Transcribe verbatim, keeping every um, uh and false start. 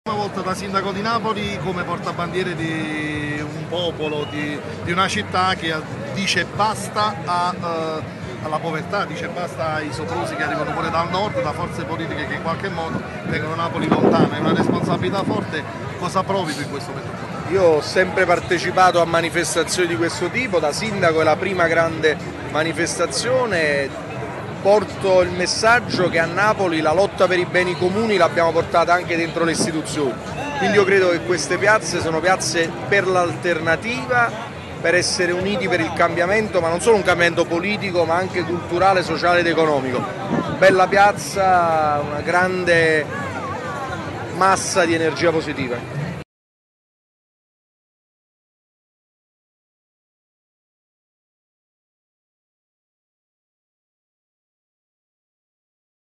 Una volta da sindaco di Napoli come portabandiere di un popolo, di, di una città che dice basta a, uh, alla povertà, dice basta ai soprusi che arrivano pure dal nord, da forze politiche che in qualche modo tengono Napoli lontana, è una responsabilità forte. Cosa provi tu in questo momento? Io ho sempre partecipato a manifestazioni di questo tipo, da sindaco è la prima grande manifestazione, porto il messaggio che a Napoli la lotta per i beni comuni l'abbiamo portata anche dentro le istituzioni, quindi io credo che queste piazze sono piazze per l'alternativa, per essere uniti per il cambiamento, ma non solo un cambiamento politico ma anche culturale, sociale ed economico. Bella piazza, una grande massa di energia positiva.